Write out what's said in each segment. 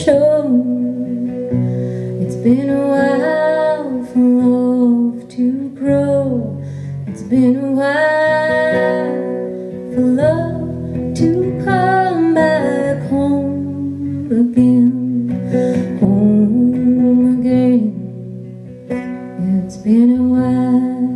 show. It's been a while for love to grow. It's been a while for love to come back home again, home again. It's been a while.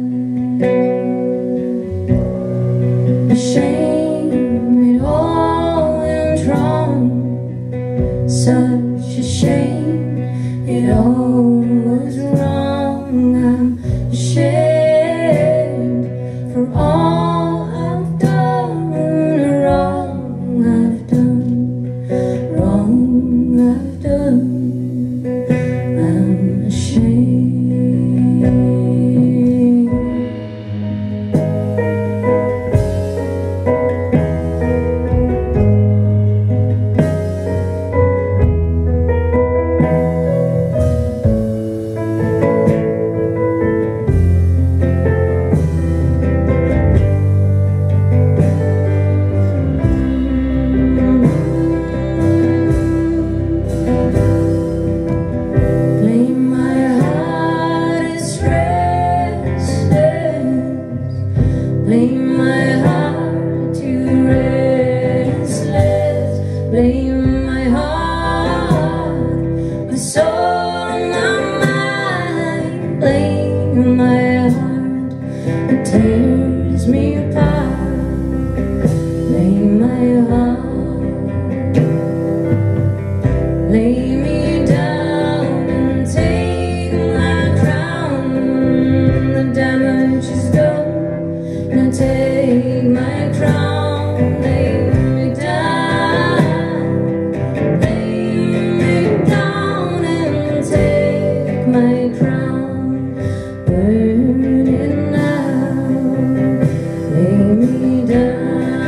A shame it all went wrong. Such a shame it all was wrong. I'm ashamed for all I've done, wrong I've done, wrong I've done. I'm ashamed. Blame my heart too restless. Blame my heart, the soul of my mind. Blame my heart, it tears me apart. Blame my heart, lay me down and take my crown. The damage is done. Now take my crown, lay me down, and take my crown, burn it now, lay me down.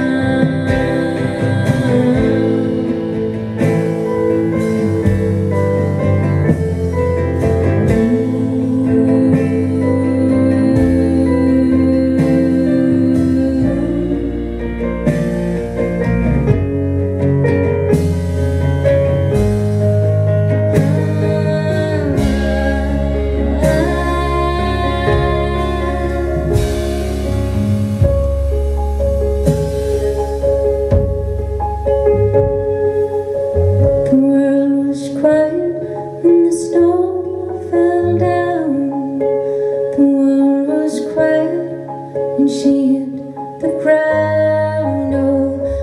When the snow fell down, the world was quiet when she hit the ground. Oh,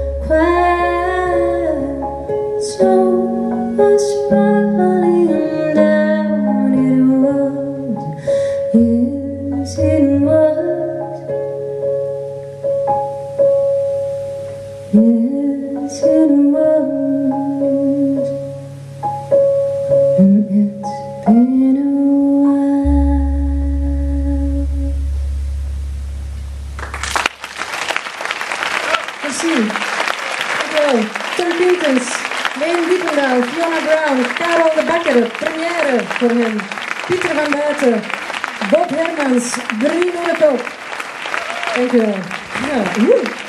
quiet. Snow was falling down. It was, yes, it was. Yes, it was. And it's been a while. Merci. Dankjewel. Tom Pieters, Leen Diependaal, Fiona Brown, Karel de Bakker, première voor hem. Pieter van Buiten, Bob Hermans, 3 noten top. Dankjewel. Ja,